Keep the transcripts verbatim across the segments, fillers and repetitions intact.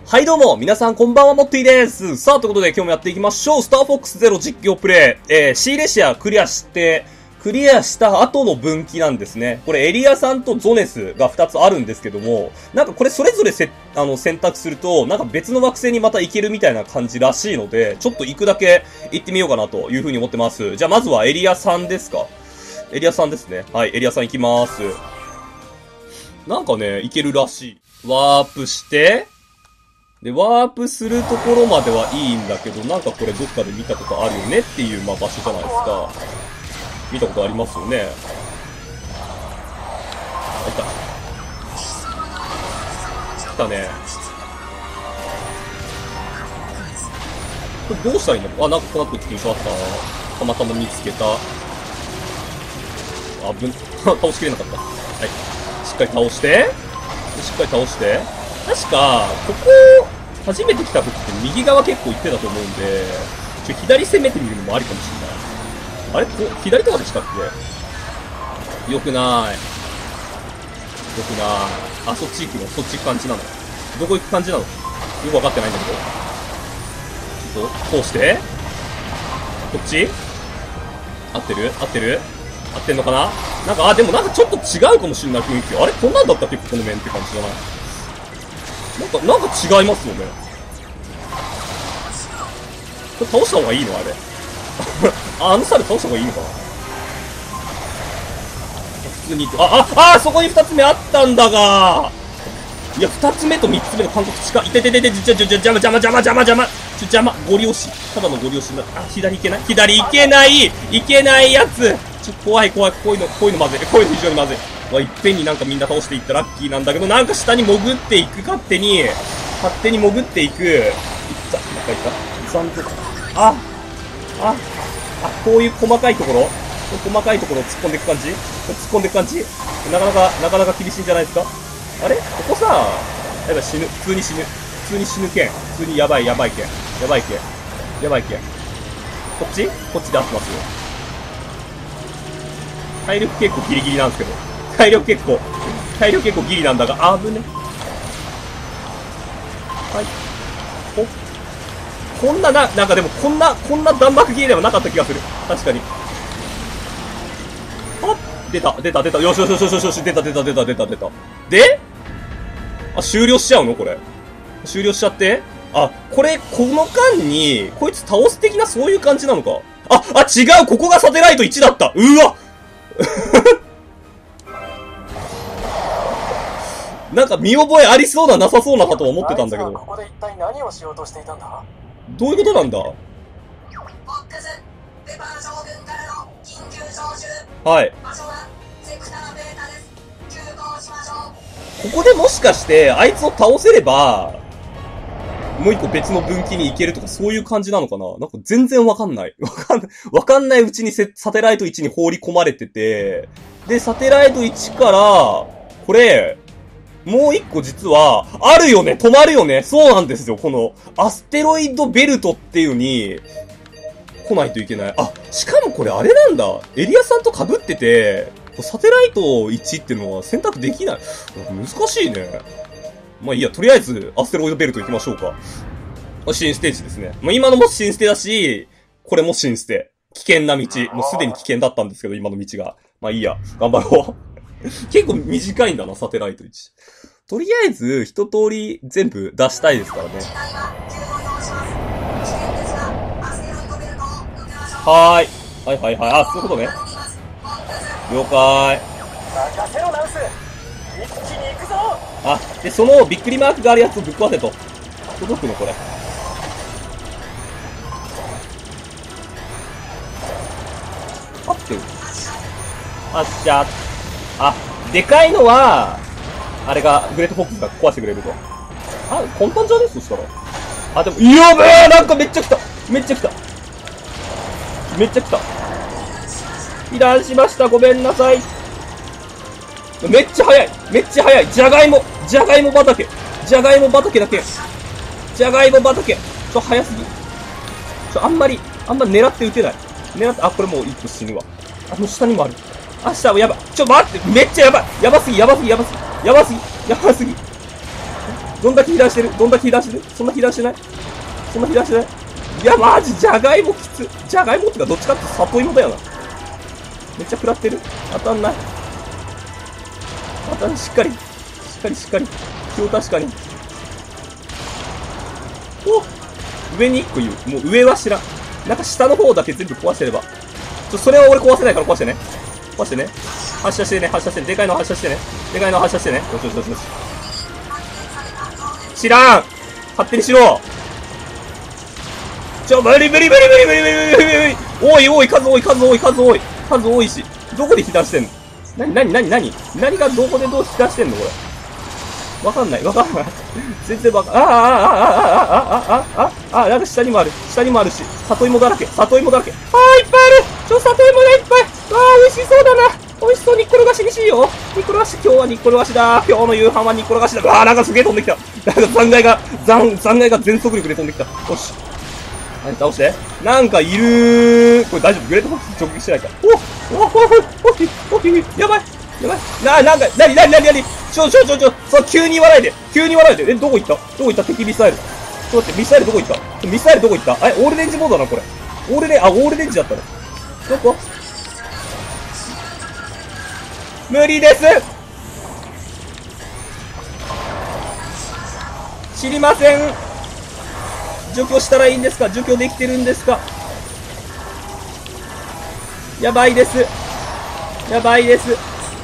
はいどうも、皆さんこんばんは、モッティです。さあ、ということで今日もやっていきましょう。スターフォックスゼロ実況プレイ。えー、シーレシアクリアして、クリアした後の分岐なんですね。これエリアさんとゾネスがふたつあるんですけども、なんかこれそれぞれせ、あの、選択すると、なんか別の惑星にまた行けるみたいな感じらしいので、ちょっと行くだけ行ってみようかなというふうに思ってます。じゃあまずはエリアさんですか。エリアさんですね。はい、エリアさん行きます。なんかね、行けるらしい。ワープして、で、ワープするところまではいいんだけど、なんかこれどっかで見たことあるよねっていう、まあ、場所じゃないですか。見たことありますよね。あ、いた。来たね。これどうしたらいいんだろう。あ、なんかこの後緊張あったな。たまたま見つけた。あぶん、倒しきれなかった。はい。しっかり倒して。しっかり倒して。確か、ここ、初めて来た時って右側結構行ってたと思うんで、ちょ、左攻めてみるのもありかもしれない。あれこ左とかでしたっけ？よくない。よくない。あ、そっち行くの？そっち行く感じなの？どこ行く感じなの？よくわかってないんだけど。ちょっと、通して。こっち？合ってる？合ってる？合ってんのかな？なんか、あ、でもなんかちょっと違うかもしれない雰囲気。あれこんなんだったっけこの面って感じじゃない？なんか、なんか違いますよね。これ倒した方がいいのあれ。あ、あの猿倒した方がいいのかな普通に、あ、あ、あ、そこに二つ目あったんだが。いや、二つ目と三つ目の間隔近い。いてててて、ちょ、ちょ、ちょ、邪魔、邪魔、邪魔、邪魔、邪魔。ちょ、邪魔、ゴリ押し。ただのゴリ押しな。あ、左行けない左行けない行けないやつちょ、怖い怖い、こういうの、こういうのまずい。こういうの非常にまずい。まあ、いっぺんになんかみんな倒していったラッキーなんだけど、なんか下に潜っていく、勝手に、勝手に潜っていく。いった、なんかいった。残念。あ、あ、あ、こういう細かいところ細かいところを突っ込んでいく感じ突っ込んでいく感じなかなか、なかなか厳しいんじゃないですかあれここさ、やばい死ぬ。普通に死ぬ。普通に死ぬ剣。普通にやばいやばい剣。やばい剣。やばい剣。こっちこっちで合ってますよ。体力結構ギリギリなんですけど。体力結構、体力結構ギリなんだが、あぶね。はい。お、こんなな、なんかでもこんな、こんな弾幕切れではなかった気がする。確かに。あ、出た、出た、出た。よしよしよしよしよし、出た、出た、出た、出た、出た。であ、終了しちゃうのこれ。終了しちゃってあ、これ、この間に、こいつ倒す的なそういう感じなのか。あ、あ、違うここがサテライトいちだったうわなんか見覚えありそうななさそうなかと思ってたんだけど。 ここで一体何をしようとしていたんだ？ どういうことなんだ？はい。ここでもしかしてあいつを倒せればもう一個別の分岐に行けるとかそういう感じなのかな？なんか全然わかんない。わかんない。わかんないうちにサテライトいちに放り込まれてて、で、サテライトいちから、これ、もう一個実は、あるよね止まるよねそうなんですよこの、アステロイドベルトっていうに、来ないといけない。あ、しかもこれあれなんだ。エリアさんと被ってて、サテライトいちっていうのは選択できない。難しいね。まあいいや、とりあえず、アステロイドベルト行きましょうか。新ステージですね。まあ今のも新ステだし、これも新ステ。危険な道。もうすでに危険だったんですけど、今の道が。まあいいや、頑張ろう。結構短いんだな、サテライトいち。とりあえず、一通り全部出したいですからね。はーい。はいはいはい。あ、そういうことね。了解。あ、で、そのびっくりマークがあるやつをぶっ壊せと。届くのこれ。合ってる。あっしゃ。あ、でかいのは、あれが、グレートフォックスが壊してくれると。あ、簡単じゃねそしたら。あ、でも、やべえなんかめっちゃ来ためっちゃ来ためっちゃ来た被弾しましたごめんなさいめっちゃ速いめっちゃ速いじゃがいもじゃがいも畑じゃがいも畑だけじゃがいも畑ちょ、速すぎちょ、あんまり、あんま狙って撃てない狙って、あ、これもう一個死ぬわあの下にもあるあ、下はやばいちょ、待ってめっちゃやばいやばすぎやばすぎやばすぎやばすぎやばすぎどんだけ被弾してるどんだけ被弾してるそんな被弾してないそんな被弾してないいや、マジ、じゃがいもきつ。じゃがいもってか、どっちかって里芋だよな。めっちゃ食らってる当たんない。当たん、しっかり。しっかりしっかり。気を確かに。お上にいっこ言う。もう上は知らん。なんか下の方だけ全部壊してれば。ちょ、それは俺壊せないから壊してね。壊してね。発射してね、発射してね。でかいの発射してね。でかいの発射してね。よしよしよしよし。知らん勝手にしろちょ、無理無理無理無理無理無理無理無理無理おいおい、数多い数多い数多い数多いし。どこで被弾してんのなになになになに何がどこでどう被弾してんのこれ。わかんないわかんない。全然わかんない。ああああああああああああなんか下にもある。下にもあるし。里芋だらけ。里芋だらけ。ああ、いっぱいあるちょ、里芋がいっぱいわあ、美味しそうだな美味しそう、煮っころがしにしよう煮っころがし、今日は煮っころがしだ今日の夕飯は煮っころがしだわあ、なんかすげえ飛んできたなんか残骸が、残、残骸が全速力で飛んできた。よし。はい、倒して。なんかいるー。これ大丈夫グレートフォックス直撃してないか。おおおおおおおやばいやばいな、なんか、なになになになにちょちょちょちょ、そう、急に笑いで急に笑いでえ、どこ行ったどこ行った敵ミサイル。ちょっと待って、ミサイルどこ行ったミサイルどこ行ったえ、オールレンジモードだな、これ。オールレン、あ、オールレンジだったの。どこ無理です知りません除去したらいいんですか除去できてるんですかやばいです。やばいです。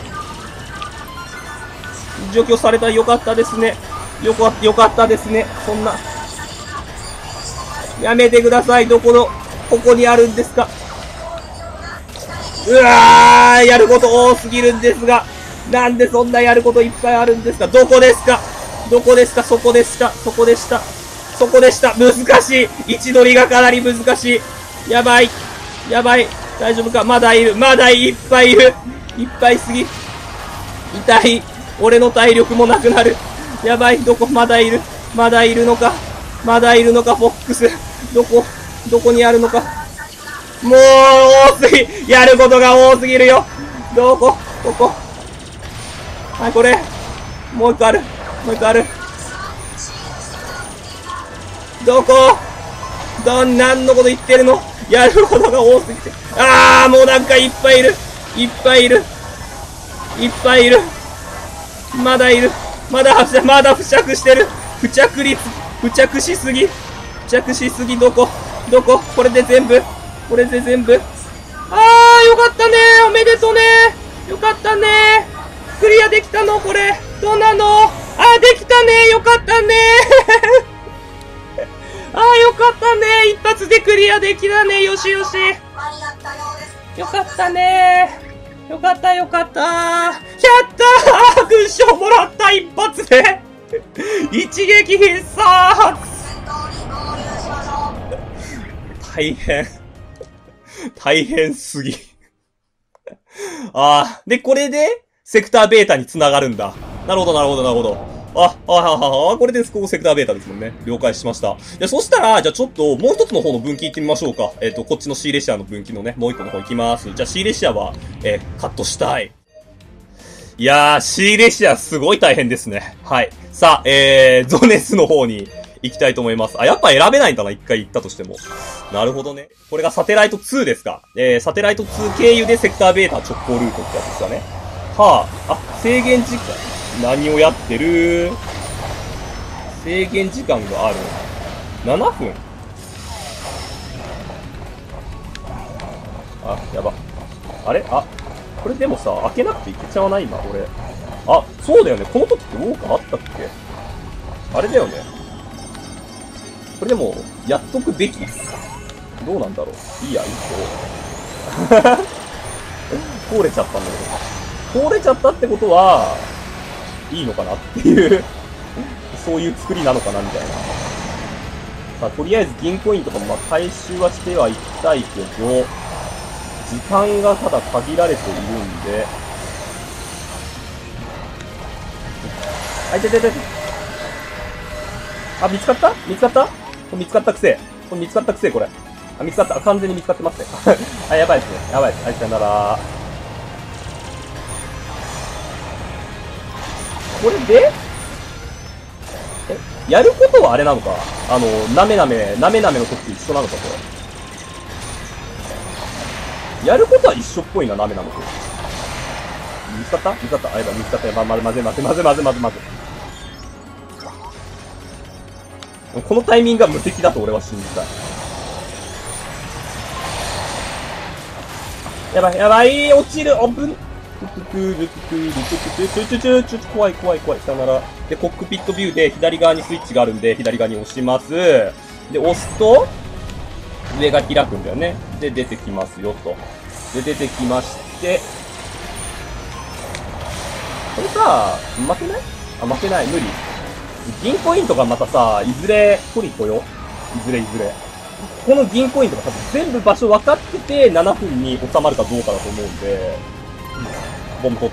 除去されたよかったですね。よか、よかったですね。そんな。やめてください。どこの、ここにあるんですかうわーやること多すぎるんですが。なんでそんなやることいっぱいあるんですかどこですかどこですかそこでした。そこでした。そこでした。難しい。位置取りがかなり難しい。やばい。やばい。大丈夫かまだいる。まだいっぱいいる。いっぱいすぎ。痛い。俺の体力もなくなる。やばい。どこまだいる。まだいるのか。まだいるのか、フォックス。どこどこにあるのか。もう、多すぎ。やることが多すぎるよ。どこここ。はい、これ。もう一個ある。もう一個ある。どこどん、なんのこと言ってるのやることが多すぎて。あー、もうなんかいっぱいいる。いっぱいいる。いっぱいいる。まだいる。まだ、まだ付着してる。付着率、付着しすぎ。付着しすぎ、どこどここれで全部これで全部あー、よかったねおめでとうねよかったねクリアできたのこれどうなのあー、できたねよかったねあー、よかったね一発でクリアできたねよしよしよかったねよかったよかったやったー勲章もらった一発で一撃必殺大変。大変すぎ。ああ。で、これで、セクターベータに繋がるんだ。なるほど、なるほど、なるほど。あ、あ、あ、あ、これで、ここセクターベータですもんね。了解しました。で、そしたら、じゃあちょっと、もう一つの方の分岐行ってみましょうか。えっと、こっちの C 列車の分岐のね、もう一個の方行きます。じゃあ C 列車は、えー、カットしたい。いやー、C 列車すごい大変ですね。はい。さあ、えー、ゾネスの方に、行きたいと思います。あ、やっぱ選べないんだな、一回行ったとしても。なるほどね。これがサテライトツーですか。えー、サテライトツー経由でセクターベータ直行ルートってやつですかね。はあ、あ、制限時間、何をやってる制限時間がある。ななふんあ、やば。あれあ、これでもさ、開けなくていけちゃわない今、俺。あ、そうだよね。この時ってウォーカーあったっけあれだよね。これでも、やっとくべきどうなんだろういいや、いいと。通れちゃったんだけど。通れちゃったってことは、いいのかなっていう、そういう作りなのかなみたいな。さあ、とりあえず銀コインとかもまあ回収はしてはいきたいけど、時間がただ限られているんで、あ、いてててて。あ、見つかった見つかったこれ見つかったくせ。これ見つかったくせ、これ。あ、見つかった。完全に見つかってますね。あ、やばいですね。やばいです。はい、さよなら。これでやることはあれなのか。あの、なめなめ、なめなめの時と一緒なのか、これ。やることは一緒っぽいな、なめなめと。見つかった見つかったあれだ、見つかった。ま、ま、まぜまぜまぜまぜまぜまぜ。このタイミングが無敵だと俺は信じたい。やばい、やばい、落ちる、おぶん。怖い、怖い、怖い。さよなら。で、コックピットビューで左側にスイッチがあるんで、左側に押します。で、押すと、上が開くんだよね。で、出てきますよ、と。で、出てきまして、これさ、負けないあ、負けない、無理。銀コインとかまたさ、いずれ取り来よ。いずれいずれ。この銀コインとか多分全部場所分かってて、ななふんに収まるかどうかだと思うんで、ボム取って、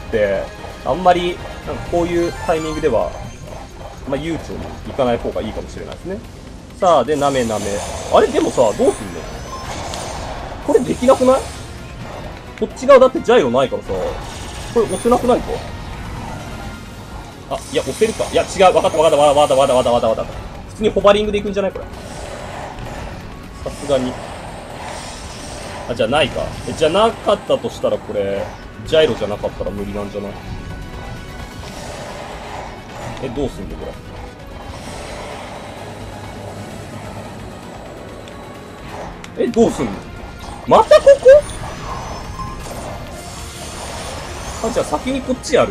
あんまり、なんかこういうタイミングでは、まあ、悠長に行かない方がいいかもしれないですね。さあ、で、なめなめ。あれでもさ、どうすんのこれできなくないこっち側だってジャイロないからさ、これ押せなくないかあ、いや、押せるか。いや、違う。わかったわかったわかったわかったわかったわかったわかった。普通にホバリングで行くんじゃないこれ。さすがに。あ、じゃあないか。え、じゃなかったとしたらこれ、ジャイロじゃなかったら無理なんじゃないえ、どうすんのこれ。え、どうすんのまたここあ、じゃあ先にこっちやる。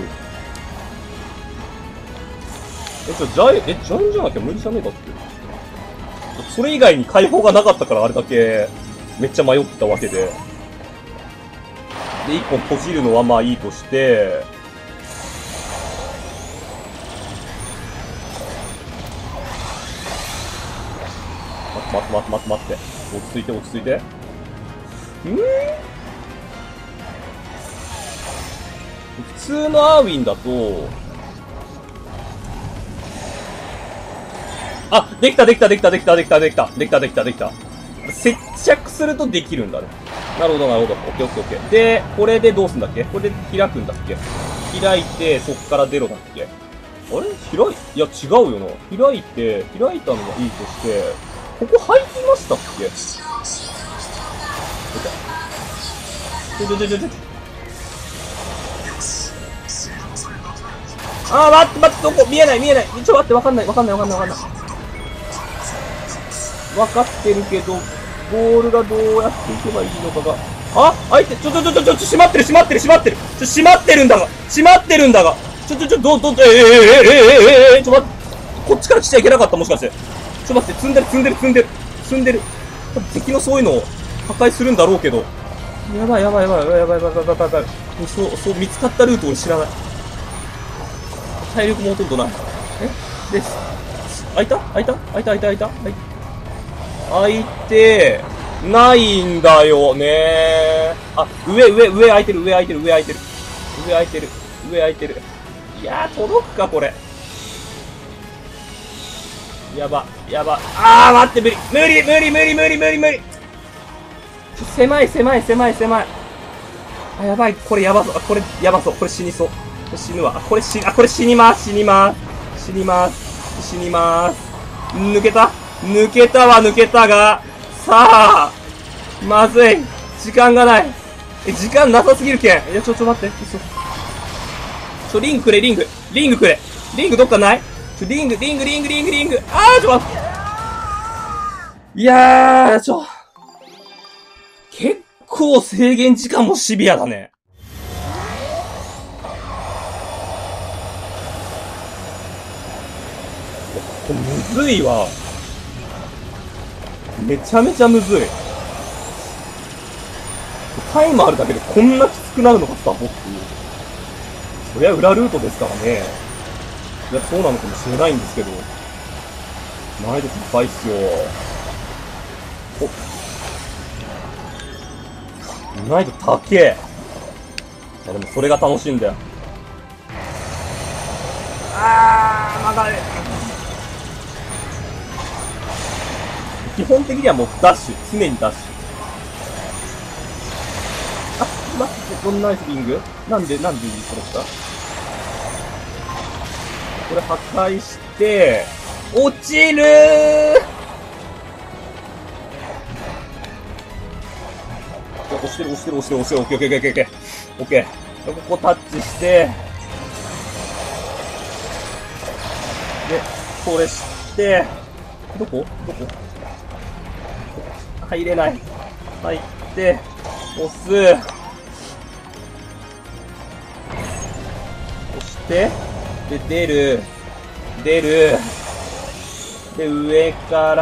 え、ちょ、ジャイ、え、ジャイじゃなきゃ無理じゃねえかって。それ以外に解放がなかったからあれだけ、めっちゃ迷ってたわけで。で、一本閉じるのはまあいいとして、待って待って待って待って。落ち着いて落ち着いて。んー普通のアーウィンだと、あ、できたできたできたできたできたできたできたできたできた。接着するとできるんだね。なるほどなるほど。オッケーオッケーオッケー。で、これでどうすんだっけこれで開くんだっけ開いて、そっから出ろだっけあれ開い、いや違うよな。開いて、開いたのはいいとして、ここ入りましたっけちょちょちょちょちょ。あー、待って待って、どこ見えない見えない。ちょ、待って、わかんないわかんないわかんないわかんない。わかってるけど、ボールがどうやっていけばいいのかが。あ相手、ちょちょちょちょちょ、閉まってる閉まってる閉まってるちょ、閉まってるんだが閉まってるんだがちょちょちょ、どう、どう、えー、えー、えー、えー、えー、えー、ちょ、待って。こっちから来ちゃいけなかったもしかして。ちょ、待って、積んでる積んでる積んでる積んでる。敵のそういうのを破壊するんだろうけど。やばいやばいやばいやばいやばいやばいやばいやばいやばい。そう、そう、見つかったルートを知らない。体力もほとんどない。えです。開いた開いた開いた開いた開いた開いた開いて、ないんだよねー。あ、上、上、上開いてる、上開いてる、上開いてる。上開いてる、上開いてる。いやー、届くか、これ。やば、やば。あー、待って、無理、無理、無理、無理、無理、無理、無理。狭い、狭い、狭い、狭い。あ、やばい、これやばそう。あ、これ、やばそう。これ死にそう。これ死ぬわ。あ、これ死、あ、これ死にます、死にます。死にます。死にます。抜けた抜けたは抜けたが、さあ、まずい。時間がない。え、時間なさすぎるけん。いや、ちょ、ちょ、待って。ちょ、ちょ、リングくれ、リング。リングくれ。リングどっかないちょ、リング、リング、リング、リング、リング。あー、ちょ、待って。いやー、ちょ。結構制限時間もシビアだね。これむずいわ。めちゃめちゃむずい。タイムあるだけでこんなきつくなるのか、スタホっていう。そりゃ裏ルートですからね。いや、そうなのかもしれないんですけど。難易度高いっすよ。お。難易度高え。いや、でもそれが楽しいんだよ。あー、曲がる。基本的にはもうダッシュ。常にダッシュ。あ、待って、こんなナイスリングなんで、なんでそれしたこれ破壊して、 落ちるー。押してる押してる押してる押してる。オッケーオッケーオッケーオッケーオッケー。ここタッチして、で、これして、どこどこ入れない。入って、押す。押して、で、出る。出る。で、上から、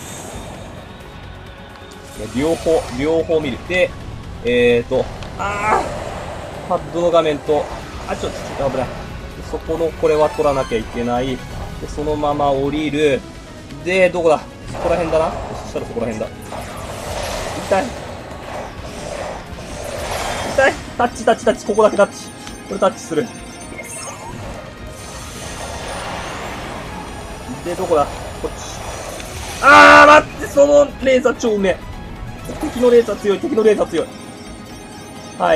両方、両方見る。で、えーと、あーパッドの画面と、あ、ちょっと、ちょっと危ない。そこの、これは取らなきゃいけない。で、そのまま降りる。で、どこだ？そこら辺だな。そしたらそこら辺だ。痛い。痛い。タッチ、タッチ、タッチ。ここだけタッチ。これタッチする。で、どこだ？こっち。あー、待って、そのレーザー超うめえ。敵のレーザー強い、敵のレーザー強い。はい。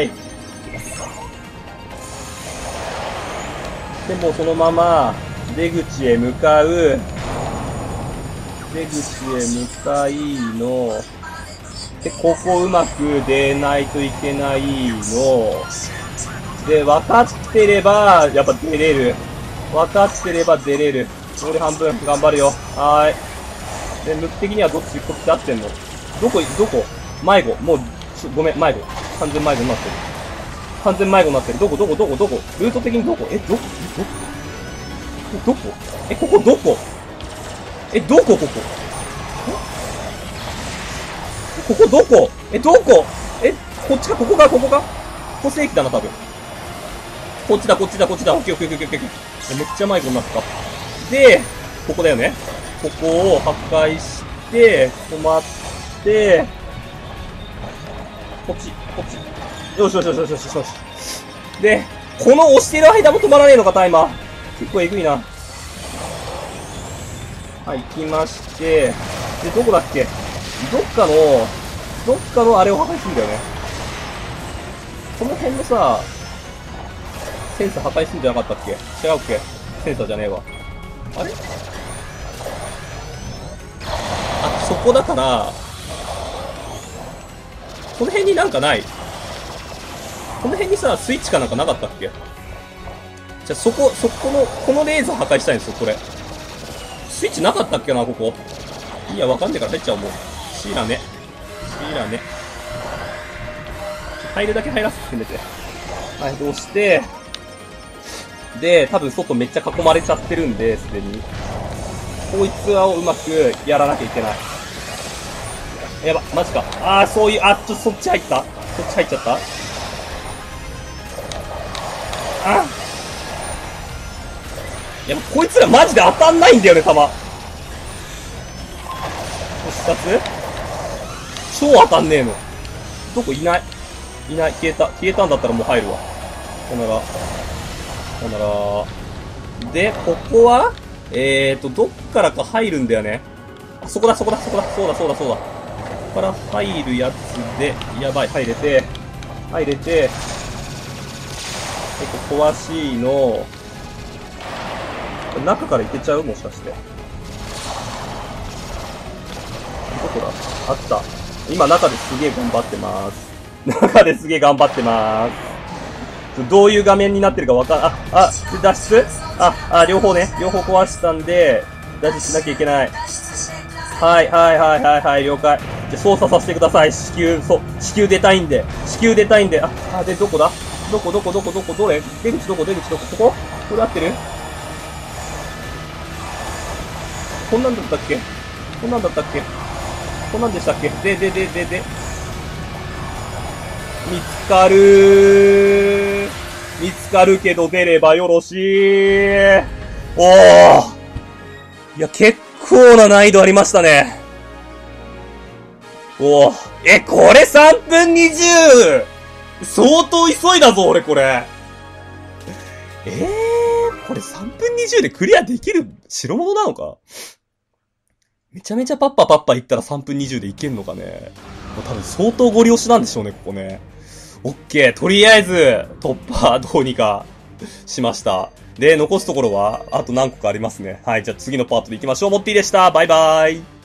でもそのまま、出口へ向かう。出口へ向かいの。で、ここうまく出ないといけないの。で、分かってれば、やっぱ出れる。分かってれば出れる。俺半分頑張るよ。はーい。で、向き的にはどっちこっち合ってんの？どこ、どこ？迷子。もう、ごめん、迷子。完全迷子になってる。完全迷子になってる。どこ、どこ、どこ、どこ？ルート的にどこ？え、どこ？どこ？え、ここどこ？え、どこ、ここ？ここどこ？え、どこ？え、こっちか、ここか、ここか？ここ正規だな、多分。こっちだ、こっちだ、こっちだ。オッケーオッケーオッケーオッケー。めっちゃ迷子になった。で、ここだよね。ここを破壊して、止まって、こっち、こっち。よしよしよしよしよしよし。で、この押してる間も止まらねえのか、タイマー。結構えぐいな。はい、行きまして、で、どこだっけ？どっかの、どっかのあれを破壊するんだよね。この辺のさ、センサー破壊するんじゃなかったっけ？違うっけ？センサーじゃねえわ。あれ？あ、そこだから、この辺になんかない？この辺にさ、スイッチかなんかなかったっけ？じゃあそこ、そこの、このレーザー破壊したいんですよ、これ。スイッチなかったっけな、ここ。いや、わかんねえから入っちゃおう、もう。シーラね。シーラね。入るだけ入らせてくれて。はい、どうして、で、多分外めっちゃ囲まれちゃってるんで、すでに。こいつをうまくやらなきゃいけない。やば、マジか。あー、そういう、あ、ちょ、そっち入ったそっち入っちゃったあいや、こいつらマジで当たんないんだよね、弾。星二つ超当たんねえの。どこいないいない。消えた。消えたんだったらもう入るわ。さよなら。さよなら。で、ここはえーと、どっからか入るんだよね。あ、そこだ、そこだ、そこだ。そうだ、そうだ、そうだ。ここから入るやつで、やばい、入れて、入れて、結構壊しいの、中から行けちゃうもしかして。どこだあった。今中ですげえ頑張ってます。中ですげえ頑張ってます。どういう画面になってるかわかん、あ、あ、脱出あ、あ、両方ね。両方壊したんで、脱出しなきゃいけない。はい、はい、はい、はい、はい、了解。じゃ、操作させてください。至急、そう、至急出たいんで。至急出たいんで。あ、あ、で、どこだどこ、どこ、どこ、どこ、どれ出口どこ、出口どこ、こここれ合ってるこんなんだったっけこんなんだったっけこんなんでしたっけで、で、で、で、で。見つかるー。見つかるけど出ればよろしい。おー。いや、結構な難易度ありましたね。おー。え、これさんぷんにじゅう! 相当急いだぞ、俺これ。えー、これさんぷんにじゅうでクリアできる代物なのか？めちゃめちゃパッパパッパいったらさんぷんにじゅうでいけんのかね。もう多分相当ゴリ押しなんでしょうね、ここね。オッケー。とりあえず、突破、どうにかしました。 で、残すところは、あと何個かありますね。はい、じゃあ次のパートで行きましょう。モッティでした。バイバイ。